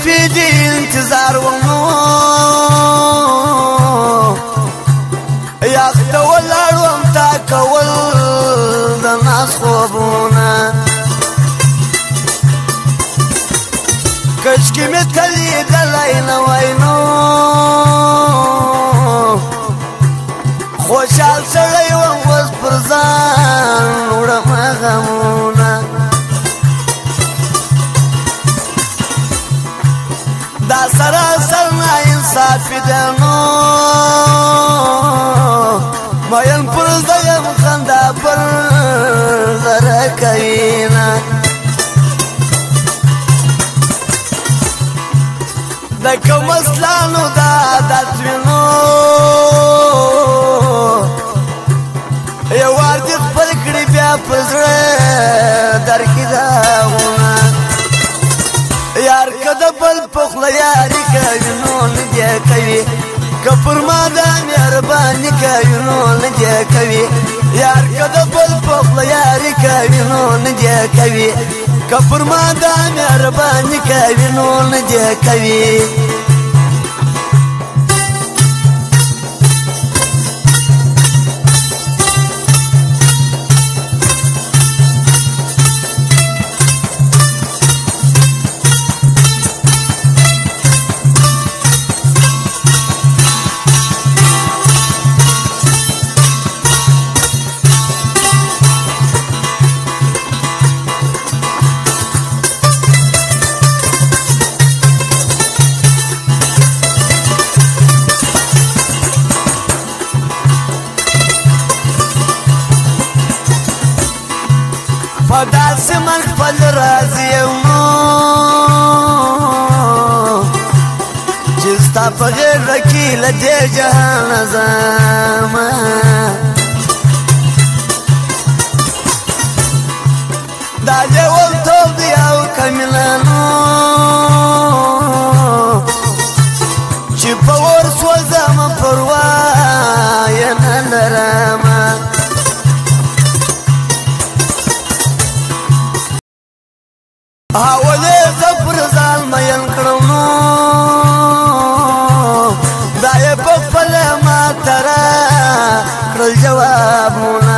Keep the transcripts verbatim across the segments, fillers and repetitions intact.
شپې دې انتظار ومو یاغ ته ولاړ وم تا کول د ناز خوبونه کشکې مې ته لیدلی نه وای نو خوشحال سړی وم اوس پر ځان وړمه غمونه دا سراسر ناانصافي ده نو مین پر زده یم خندا پر زره کوینه د کوم اصلانو دا عادت وي نو یو وار دې خپل کړي بیا په زړه درکې داغونه یار که د بل په خوله یاري کوي نو نه دې کوي که پر ما دا مهرباني کوي نو نه دې کوي یار که د بل په خوله یاري کوي نو نه دې کوي که پر ما دا مهرباني کوي نو نه دې کوي په داسې من خپل راضي یم چې ستا په غېږه کې له دې جهانه ځمه دا لیونتوب دی او که مینه نو چې په اور سوځمه پروا یې نه لرمه اولې زه پر ځان مین کړم نو دا یې په خپله ماته راکړل جوابونه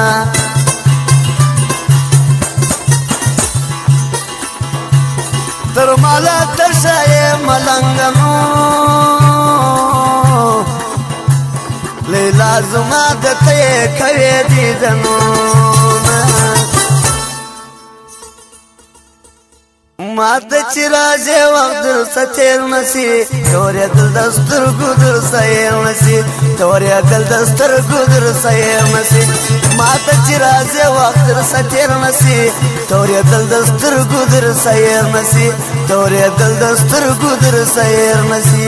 تر ماله تشه یې ملنګه نو لیلا زما د ته یې کوې دیدنونه ما ته چې راځې وخت درسه تېر نه سي تورېدل د سترګو درسه هېر نه سي تورېدل د سترګو درسه هېر نه سي ما ته چې راځې وخت درسه تېر نه سي تورېدل د سترګو درسه هېر نه سي تورېدل د سترګو درسه هېر نه سي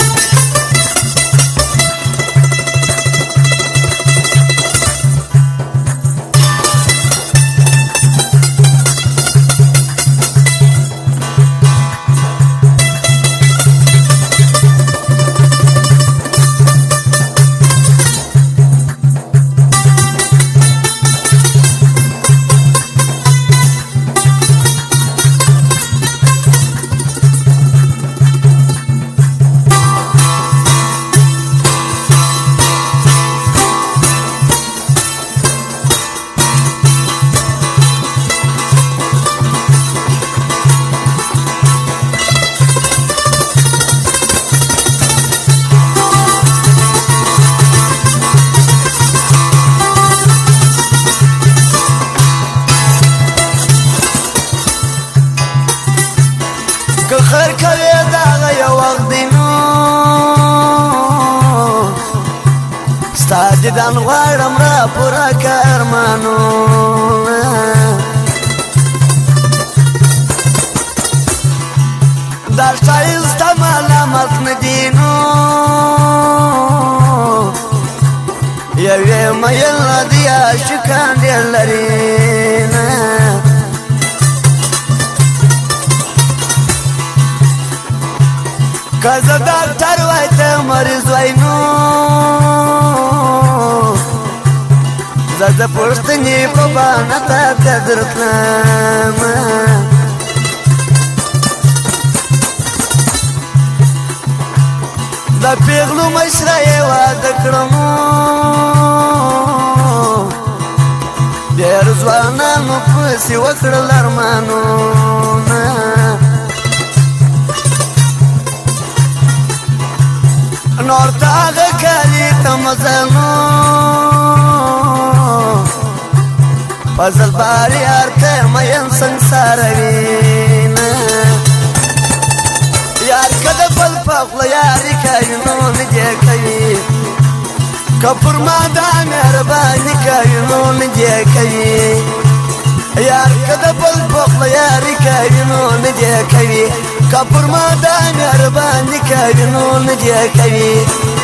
که خیر کوي دغه یو وخت دی نو ستا دیدن غواړم را پوره که ارمانونه دا ښایسته ملامت نه دي نو یوې میل نه دي عاشقان ډېر لري نه که زه ډاکټر وای ته مریض وای نو زه د پوښتنې په بهانه تا ته درتلمه د پیغلو مشره یې واده کړم ډېر ځوانانو پسې وکړل ارمانونه نور ته هغه کالي ته مزلو فضل بار یار ته مین سنګساروینه یار که د بل په خوله یاري کوي نو نه دې کوي که پر ما دا مهرباني کوي نو نه دې کوي یار که د بل په خوله یاري کوي نو نه دې کوي که پر ما دا مهرباني کوي نو نه دې کوي